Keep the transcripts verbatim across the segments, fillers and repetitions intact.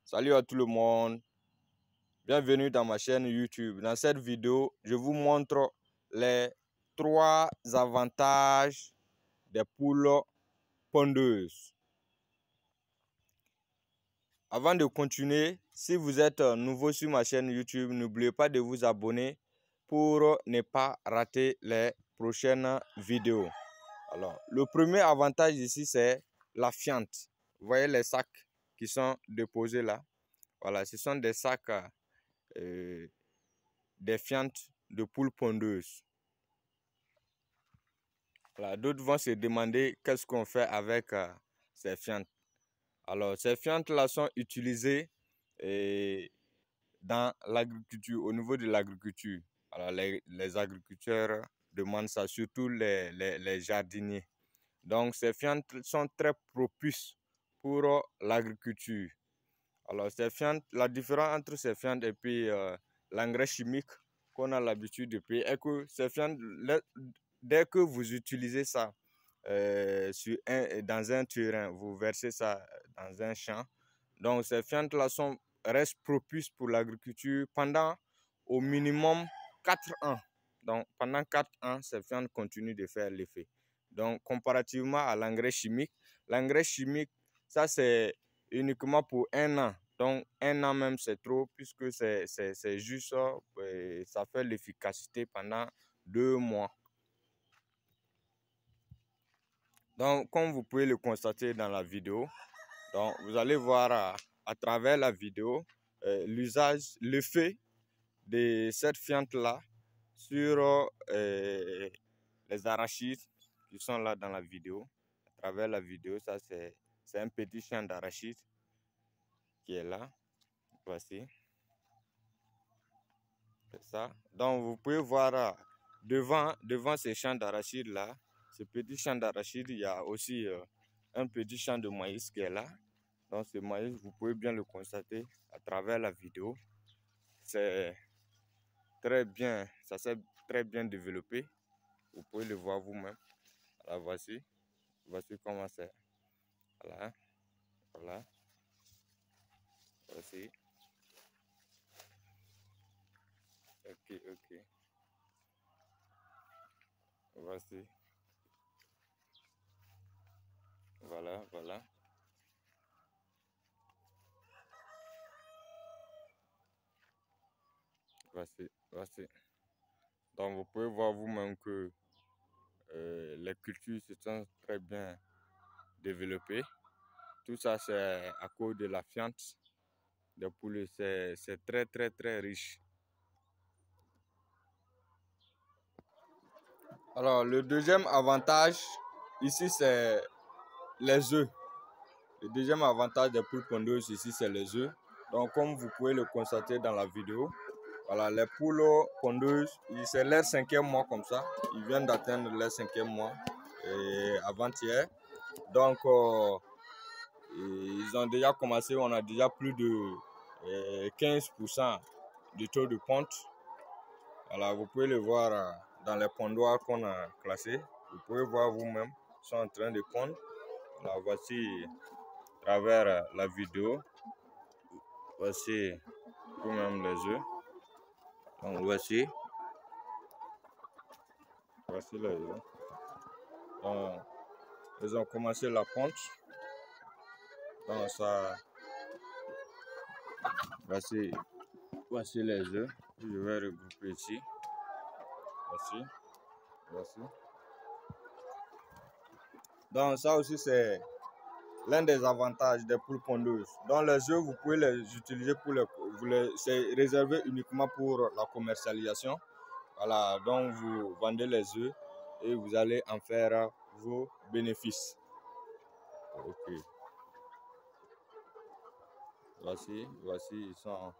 Salut à tout le monde, bienvenue dans ma chaîne YouTube. Dans cette vidéo, je vous montre les trois avantages des poules pondeuses. Avant de continuer, si vous êtes nouveau sur ma chaîne YouTube, n'oubliez pas de vous abonner pour ne pas rater les prochaines vidéos. Alors, le premier avantage ici, c'est la fiente. Vous voyez les sacs qui sont déposés là. Voilà, ce sont des sacs, euh, des fientes de poules pondeuses. Voilà, d'autres vont se demander qu'est-ce qu'on fait avec euh, ces fientes. Alors, ces fientes-là sont utilisées euh, dans l'agriculture, au niveau de l'agriculture. Alors, les, les agriculteurs demandent ça, surtout les, les, les jardiniers. Donc, ces fientes sont très propices pour l'agriculture. Alors, ces fientes, la différence entre ces fientes et puis euh, l'engrais chimique qu'on a l'habitude de payer est que ces fientes, dès que vous utilisez ça euh, sur un, dans un terrain, vous versez ça dans un champ. Donc, ces fientes-là sont, restent propices pour l'agriculture pendant au minimum quatre ans. Donc, pendant quatre ans, ces fientes continuent de faire l'effet. Donc, comparativement à l'engrais chimique, l'engrais chimique, ça c'est uniquement pour un an. Donc, un an même, c'est trop, puisque c'est juste, euh, ça fait l'efficacité pendant deux mois. Donc, comme vous pouvez le constater dans la vidéo, donc, vous allez voir à, à travers la vidéo euh, l'usage, l'effet de cette fiente-là sur euh, les arachides qui sont là dans la vidéo. À travers la vidéo, ça c'est un petit champ d'arachide qui est là. Voici. C'est ça. Donc vous pouvez voir euh, devant, devant ces champs d'arachide là, ce petit champ d'arachide, il y a aussi euh, un petit champ de maïs qui est là. Donc ce maïs, vous pouvez bien le constater à travers la vidéo. C'est très bien, ça s'est très bien développé. Vous pouvez le voir vous-même. Alors voici, voici comment c'est. Voilà, voilà, voici. Ok, ok. Voici. Voilà, voilà. Voici, voici. Donc vous pouvez voir vous-même que euh, les cultures se sont très bien développées. Tout ça c'est à cause de la fiente des poules. C'est très très très riche. Alors le deuxième avantage ici c'est les œufs. Le deuxième avantage des poules pondeuses ici c'est les œufs. Donc comme vous pouvez le constater dans la vidéo, voilà, les poules pondeuses, c'est leur cinquième mois comme ça. Ils viennent d'atteindre leur cinquième mois avant-hier. Donc, euh, ils ont déjà commencé, on a déjà plus de euh, quinze pour cent de taux de ponte. Voilà, vous pouvez le voir euh, dans les pondoirs qu'on a classés. Vous pouvez voir vous-même, ils sont en train de pondre. Voilà, voici à travers euh, la vidéo. Voici vous-même les œufs. Donc, voici. Voici les œufs. Donc, ils ont commencé la ponte. Donc, ça. Voici, voici les œufs. Je vais regrouper ici. Voici. Voici. Donc, ça aussi, c'est l'un des avantages des poules pondeuses. Dans les œufs, vous pouvez les utiliser pour les. Vous les c'est réservé uniquement pour la commercialisation. Voilà, donc vous vendez les œufs et vous allez en faire vos bénéfices. Ok. Voici, voici, ils sont.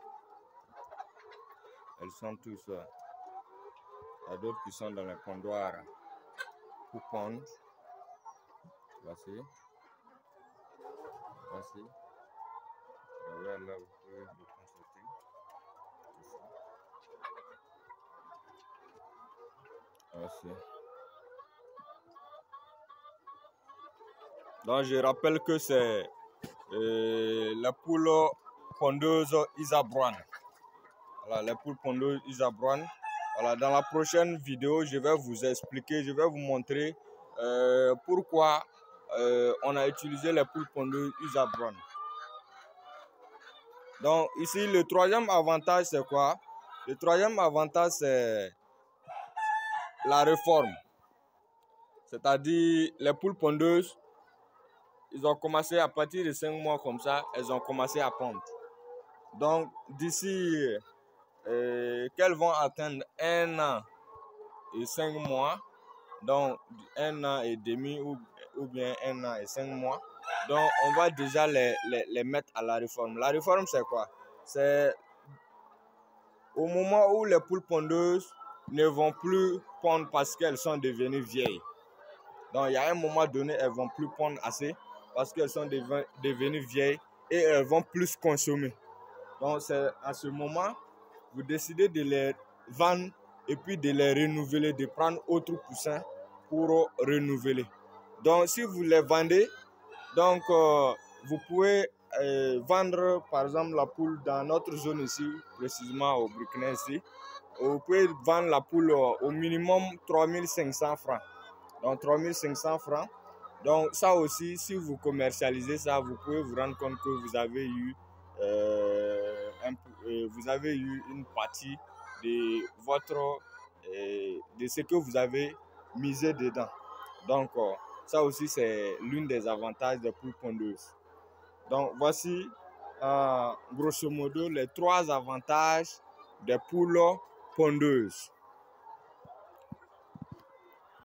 Elles sont tous. Il y a d'autres qui sont dans les pondoirs pour pondre. Voici. Voici. Là, là, vous pouvez le constater. Voici. Donc, je rappelle que c'est et les poules pondeuses Isa Brown. Voilà, les poules pondeuses Isa Brown. Voilà, dans la prochaine vidéo, je vais vous expliquer, je vais vous montrer euh, pourquoi euh, on a utilisé les poules pondeuses Isa Brown. Donc ici, le troisième avantage, c'est quoi? Le troisième avantage, c'est la réforme. C'est-à-dire, les poules pondeuses, ils ont commencé à partir de cinq mois comme ça, elles ont commencé à pondre. Donc, d'ici euh, qu'elles vont atteindre un an et cinq mois, donc un an et demi ou, ou bien un an et cinq mois, donc on va déjà les, les, les mettre à la réforme. La réforme, c'est quoi? C'est au moment où les poules pondeuses ne vont plus pondre parce qu'elles sont devenues vieilles. Donc, il y a un moment donné, elles ne vont plus pondre assez parce qu'elles sont devenues vieilles et elles vont plus consommer. Donc, c'est à ce moment, vous décidez de les vendre et puis de les renouveler, de prendre autre poussin pour renouveler. Donc, si vous les vendez, donc, euh, vous pouvez euh, vendre, par exemple, la poule dans notre zone ici, précisément au Burkina ici. Vous pouvez vendre la poule au minimum trois mille cinq cents francs. Donc, trois mille cinq cents francs. Donc, ça aussi, si vous commercialisez ça, vous pouvez vous rendre compte que vous avez eu, euh, un, euh, vous avez eu une partie de votre, euh, de ce que vous avez misé dedans. Donc, euh, ça aussi, c'est l'une des avantages des poules pondeuses. Donc, voici, euh, grosso modo, les trois avantages des poules pondeuses.